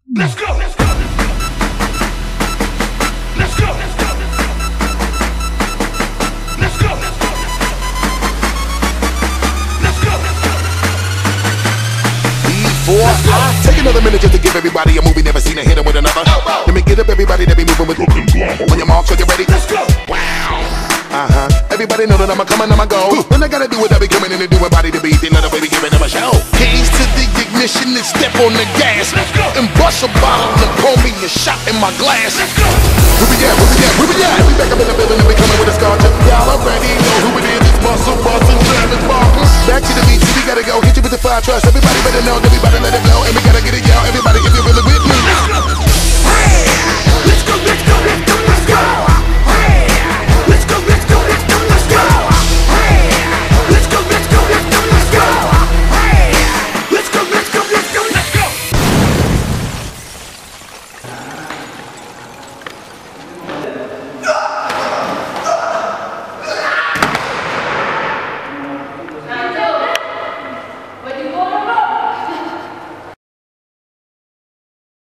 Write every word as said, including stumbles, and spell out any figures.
Let's go. Let's go. Let's go. Let's go. Let's go. Let's go. Before I take another minute just to give everybody a movie never seen a hit 'em with another. Let me get up everybody that be moving with. On your mark, so you ready? Let's go. Wow. Uh-huh. Everybody know that I'm a coming, I'm a go. When I gotta do it, I be coming in and doing body to beat. They let a baby giving them a show. Keys to the ignition and step on the gas. Let's go. And bust a bottle and pour me a shot in my glass. Let's go. Where we at? Where we at? Where we at? We back up in the building and we coming with a scar. Y'all already know who it is. It's Muscle Bustin' Travis Barker. Back to the beat, we gotta go. Hit you with the fire trust. Everybody better know that we about to let it blow. And we gotta get it, y'all. Everybody, if you're really with me.